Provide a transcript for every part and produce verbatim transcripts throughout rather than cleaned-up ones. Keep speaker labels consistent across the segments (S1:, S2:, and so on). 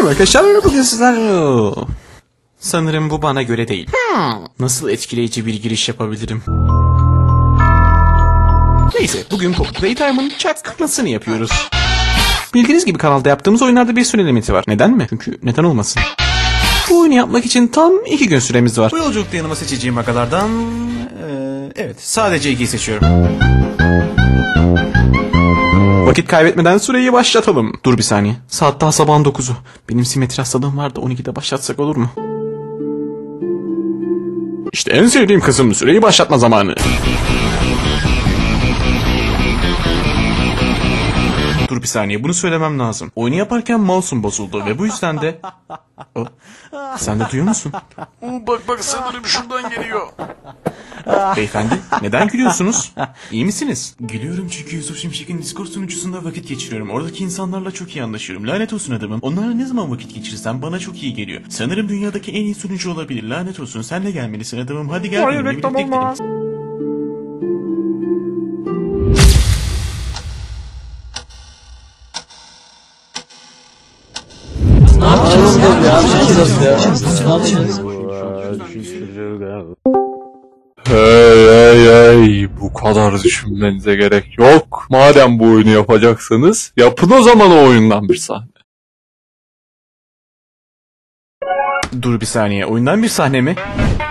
S1: Merhaba arkadaşlar, bugün sizler... Sanırım bu bana göre değil. Hmm. Nasıl etkileyici bir giriş yapabilirim? Neyse, bugün Pocket Playtime'ın çakmasını yapıyoruz. Bildiğiniz gibi kanalda yaptığımız oyunlarda bir süre limiti var. Neden mi? Çünkü neden olmasın? Bu oyunu yapmak için tam iki gün süremiz var. Bu yolculukta yanıma seçeceğim agalardan... Ee, evet, sadece ikiyi seçiyorum. Vakit kaybetmeden süreyi başlatalım. Dur bir saniye. Saat daha sabahın dokuzu. Benim simetri hastalığım var da on ikide başlatsak olur mu? İşte en sevdiğim kısım, süreyi başlatma zamanı. Dur bir saniye, bunu söylemem lazım. Oyunu yaparken mouse'um bozuldu ve bu yüzden de... Oh. Sen de duyuyor musun?
S2: Oo, bak bak sanırım şuradan geliyor.
S1: Beyefendi, neden gülüyorsunuz? İyi misiniz? Gülüyorum çünkü Yusuf Şimşek'in Discord sunucusunda vakit geçiriyorum. Oradaki insanlarla çok iyi anlaşıyorum. Lanet olsun adamım. Onlarla ne zaman vakit geçirsem bana çok iyi geliyor. Sanırım dünyadaki en iyi sunucu olabilir. Lanet olsun. Sen de gelmelisin adamım. Hadi gel.
S2: Hayır, reklam olmaz.
S3: Ne yapacağız ya? Ne yapacağız ya? Ne yapacağız?
S2: Hey hey hey, bu kadar düşünmenize gerek yok. Madem bu oyunu yapacaksınız, yapın o zaman o oyundan bir sahne.
S1: Dur bir saniye, oyundan bir sahne mi?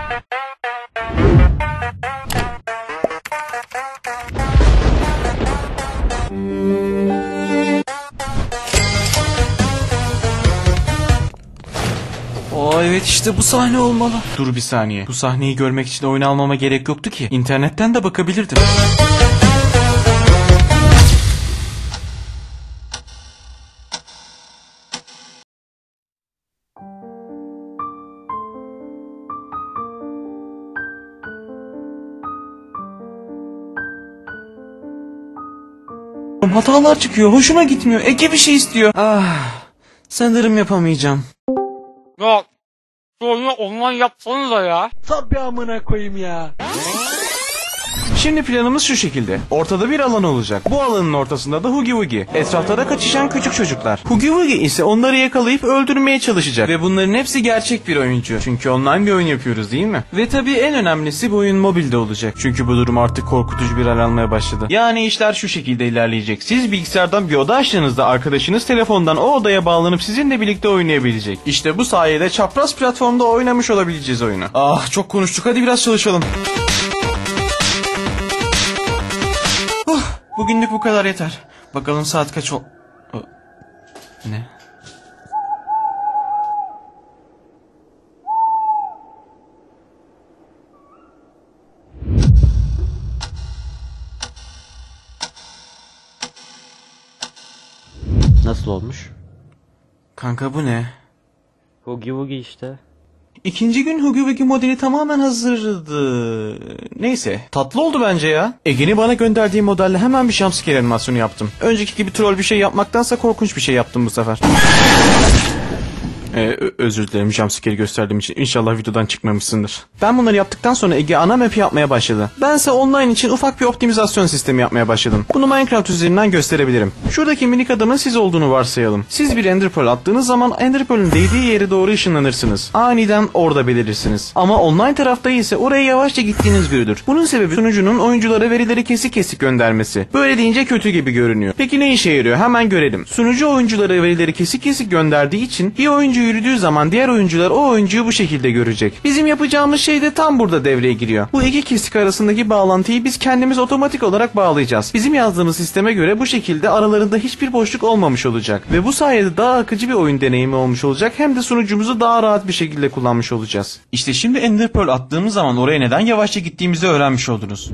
S1: Aa evet, işte bu sahne olmalı. Dur bir saniye. Bu sahneyi görmek için oyun almama gerek yoktu ki. İnternetten de bakabilirdim. Hatalar çıkıyor. Hoşuma gitmiyor. Ege bir şey istiyor. Ah, sanırım yapamayacağım.
S4: Ya sonra online yapsanıza ya.
S3: Tabii amına koyayım ya.
S1: Şimdi planımız şu şekilde. Ortada bir alan olacak. Bu alanın ortasında da Hugi Wugi. Etrafta da kaçışan küçük çocuklar. Hugi Wugi ise onları yakalayıp öldürmeye çalışacak. Ve bunların hepsi gerçek bir oyuncu. Çünkü online bir oyun yapıyoruz değil mi? Ve tabii en önemlisi bu oyun mobilde olacak. Çünkü bu durum artık korkutucu bir hal almaya başladı. Yani işler şu şekilde ilerleyecek. Siz bilgisayardan bir oda açtığınızda arkadaşınız telefondan o odaya bağlanıp sizinle birlikte oynayabilecek. İşte bu sayede çapraz platformda oynamış olabileceğiz oyunu. Ah, çok konuştuk, hadi biraz çalışalım. Bugünlük bu kadar yeter. Bakalım saat kaç ol... Ne?
S3: Nasıl olmuş?
S1: Kanka bu ne?
S3: Hugi Wugi işte.
S1: İkinci gün Hugi Wugi modeli tamamen hazırdı. Neyse, tatlı oldu bence ya. Ege'nin bana gönderdiği modelle hemen bir jumpscare animasyonu yaptım. Önceki gibi troll bir şey yapmaktansa korkunç bir şey yaptım bu sefer. Ee, özür dilerim jumpscare'i gösterdiğim için. İnşallah videodan çıkmamışsındır. Ben bunları yaptıktan sonra Ege ana map yapmaya başladı. Bense online için ufak bir optimizasyon sistemi yapmaya başladım. Bunu Minecraft üzerinden gösterebilirim. Şuradaki minik adamın siz olduğunu varsayalım. Siz bir Ender Pearl attığınız zaman Ender Pearl'ün değdiği yere doğru ışınlanırsınız. Aniden orada belirirsiniz. Ama online tarafta ise oraya yavaşça gittiğiniz görülür. Bunun sebebi sunucunun oyunculara verileri kesik kesik göndermesi. Böyle deyince kötü gibi görünüyor. Peki ne işe yarıyor? Hemen görelim. Sunucu oyunculara verileri kesik kesik gönderdiği için bir oyuncu yürüdüğü zaman diğer oyuncular o oyuncuyu bu şekilde görecek. Bizim yapacağımız şey de tam burada devreye giriyor. Bu iki kesik arasındaki bağlantıyı biz kendimiz otomatik olarak bağlayacağız. Bizim yazdığımız sisteme göre bu şekilde aralarında hiçbir boşluk olmamış olacak. Ve bu sayede daha akıcı bir oyun deneyimi olmuş olacak. Hem de sunucumuzu daha rahat bir şekilde kullanmış olacağız. İşte şimdi Ender Pearl attığımız zaman oraya neden yavaşça gittiğimizi öğrenmiş oldunuz.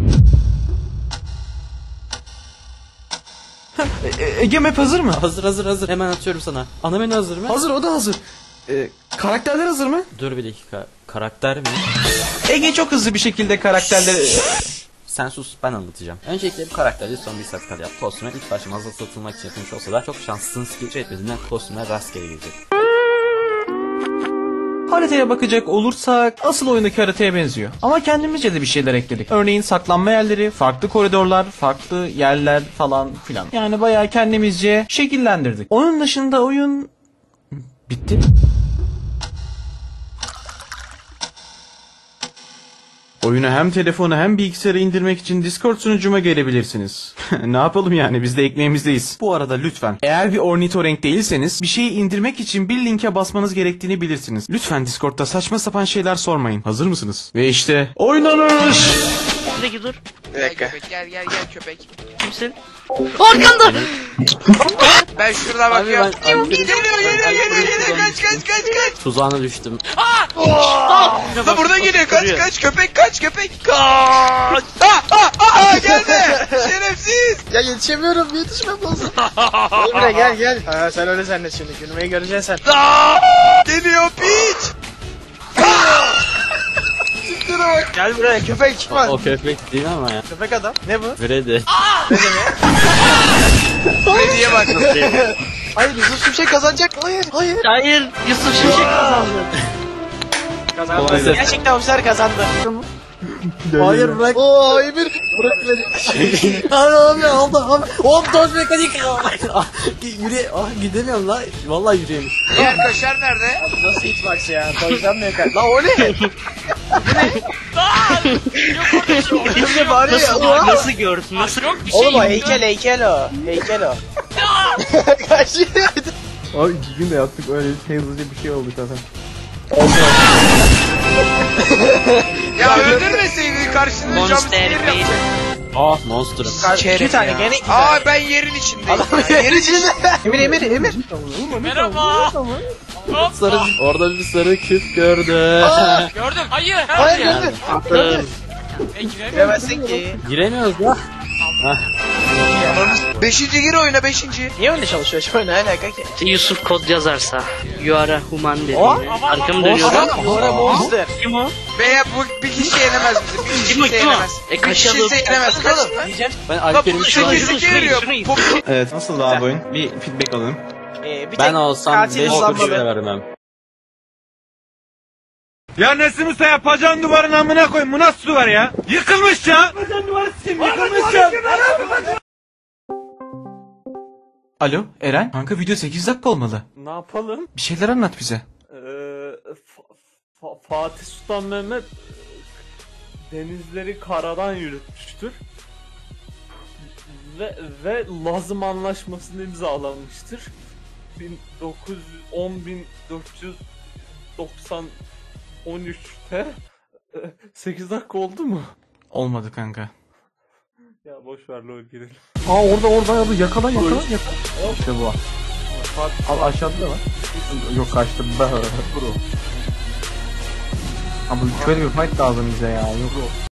S1: e Ege map hazır mı?
S3: Hazır hazır hazır. Hemen atıyorum sana. Ana menü hazır mı?
S1: Hazır, o da hazır. Ee, karakterler hazır mı?
S3: Dur bir dakika. Karakter mi?
S1: Ege çok hızlı bir şekilde karakterleri...
S3: Sen sus, ben anlatacağım. Öncelikle bu karakterde son bir sakal yap. Kostüme ilk başta mağazada satılmak için yapılmış olsa da çok şanslısınız ki hiç etmediğinden kostümler rastgele gelecek.
S1: Haritaya bakacak olursak asıl oyundaki haritaya benziyor. Ama kendimizce de bir şeyler ekledik. Örneğin saklanma yerleri, farklı koridorlar, farklı yerler falan filan. Yani bayağı kendimizce şekillendirdik. Onun dışında oyun Bitti. Oyunu hem telefona hem bilgisayara indirmek için Discord sunucuma gelebilirsiniz. Ne yapalım yani, biz de ekmeğimizdeyiz. Bu arada lütfen, eğer bir ornitorenk değilseniz bir şeyi indirmek için bir linke basmanız gerektiğini bilirsiniz. Lütfen Discord'da saçma sapan şeyler sormayın. Hazır mısınız? Ve işte oynanış!
S5: Peki dur.
S6: Bir dakika. Köpek, gel gel gel köpek.
S5: Kimsin? Arkanda.
S6: Ben şurada
S3: Abi
S6: bakıyorum.
S3: ben Alper'in-
S6: Geliyor geliyor
S3: Alper'in
S6: geliyor geliyor
S3: tuzağına
S6: kaç kaç kaç kaç.
S3: Tuzağına düştüm.
S6: La burada geliyor kaç kaç köpek kaç köpek. Kaç. Aa aa aa geldi. Şerefsiz.
S7: Ya yetişemiyorum, yetişmem lazım. Gel buraya gel gel. Ha, sen öyle zannet şimdi, gülmeyi göreceksin sen.
S6: Aa, geliyor piç.
S7: Gel buraya köpek. Bak.
S3: O köpek değil ama ya.
S7: Köpek adam. Ne bu?
S3: Freddy.
S6: Freddy'ye bak.
S7: Hayır, Yusuf Şimşek kazanacak. Hayır, hayır.
S5: Hayır. Yusuf Şimşek kazandı.
S7: Kazandı.
S3: Maalesef.
S7: Gerçekten ofisler kazandı. Hayır bırak. Oo Emir. Bırak beni.
S3: Abi oldu abi. Oğlum toz mekanik. Yürü. Ah gidemiyorum la. Vallahi yürüyemiyorum.
S6: Diğer kaşar nerede?
S7: Nasıl hitbox ya? Toydan mı yakar? La o ne? Kimse bağırıyor ya.
S5: Nasıl,
S7: Oha.
S5: nasıl gördün? Nasıl?
S4: Yok bir şey
S7: Oğlum o
S4: yok.
S7: heykel heykel o. Heykel o. Kaçıyor.
S1: Abi iki gün de yaptık öyle şey, hızlıca bir şey oldu zaten.
S6: Ya öldürmeseydin karşısında cam
S5: Monster
S6: sinir
S5: Bey.
S6: yapacak.
S3: Ah monster'ım.
S7: İki tane gene iki tane.
S6: Aa ben yerin içindeyim.
S7: Adam yerin içinde. Emir Emir Emir.
S4: Merhaba.
S3: Sarı, orada bir sarı küp gördü.
S4: Gördüm. Hayır.
S7: Hayır
S3: Yani.
S7: gördün.
S5: Attım.
S4: Ben giremiyorum.
S7: Giremezsin ki.
S3: Giremiyoruz ya.
S6: Beşinci gir oyuna beşinci.
S7: Niye öyle çalışıyor şu ne alaka ki?
S5: Yusuf kod yazarsa. You are a human dedi.
S7: O?
S5: Arkam dönüyorum.
S7: Bora monster.
S5: Kim o?
S6: Veya bu bir kişi yenemez bizi. Bir kişi
S5: Kim o?
S6: kimse
S5: Kim o?
S6: yenemez.
S5: E
S6: Bir
S5: kaçalım.
S6: kişi yenemez. Kaç.
S7: Diyeceğim.
S3: Ben
S6: La
S3: Alper'in
S6: bu
S3: şu an...
S6: sekiz iki veriyor.
S5: şunu,
S6: Bu-
S1: Evet, nasıl abi oyun? Bir feedback alalım.
S7: Ee, bir
S3: Ben
S7: tek
S3: olsam
S7: katil
S3: beş
S7: kullanmadı.
S3: kuruş vermem.
S8: Ya Nesim Usta yapacağın duvarın amına koyun. Bu nasıl duvar ya? Yıkılmış ya. Yapacağın duvarı sim yıkılmış ya.
S1: Alo Eren, kanka video sekiz dakika olmalı.
S2: Ne yapalım?
S1: Bir şeyler anlat bize.
S2: Ee, Fa- Fa- Fatih Sultan Mehmet denizleri karadan yürütmüştür. Ve, ve Lazım Anlaşması'nı imzalamıştır. bin dokuz yüz on bin dört yüz doksan on üçte sekiz dakika oldu mu?
S1: Olmadı kanka.
S2: Ya boş ver lol girelim.
S1: Aa orada orada orada yakalan yakalan yakalan. İşte bu. Al aşağıda da var. Yok kaçtı. Bro. Ama şöyle bir fight lazım bize ya. Yok.